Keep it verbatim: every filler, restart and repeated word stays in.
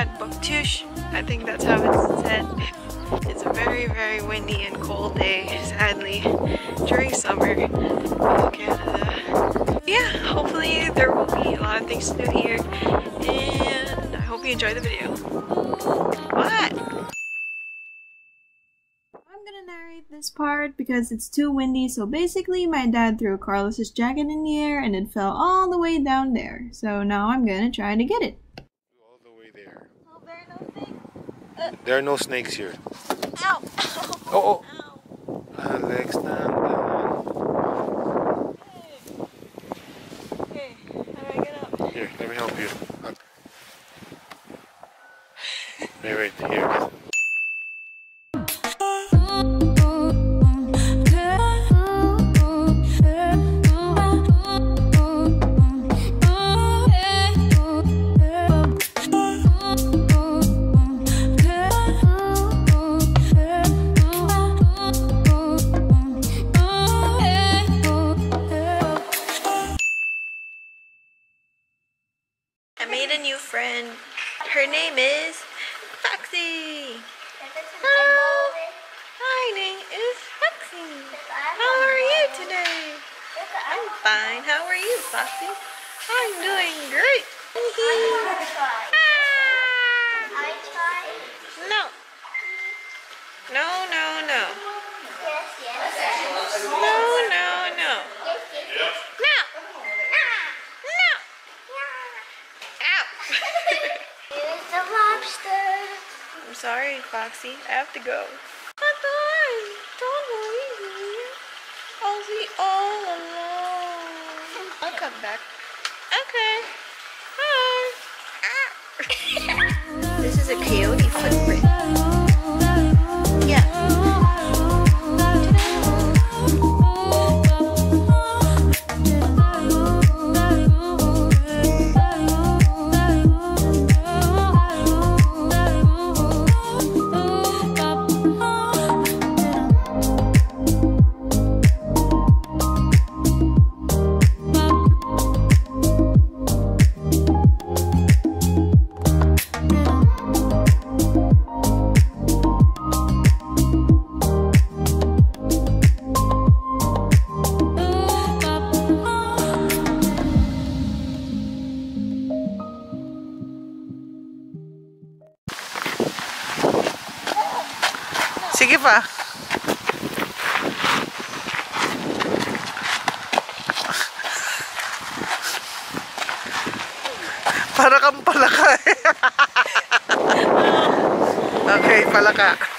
at Bouctouche. I think that's how it's said. It's a very, very windy and cold day, sadly, during summer in Canada. Yeah, hopefully there will be a lot of things to do here, and I hope you enjoy the video. What? I'm gonna narrate this part because it's too windy, so basically my dad threw Carlos's jacket in the air and it fell all the way down there. So now I'm gonna try to get it. All the way there. Oh, there are no snakes? Uh, there are no snakes here. Ow! Oh, oh! Ow. Alex, stand down. Okay. Okay, how do I get up? Here, let me help you. Up. Hey, right here. I made a new friend. Her name is Foxy. Hello. My name is Foxy. How are you today? I'm fine. How are you, Foxy? I'm doing great. Ah. No. No, no, no. No, no, no. No. No. Ow. Here's the lobster. I'm sorry, Foxy. I have to go. Bye-bye. Don't worry. I'll be all alone. I'll come back. Okay. Bye. This is a coyote footprint. Yeah. Sige pa. Para kang palaka eh. Okay, palaka.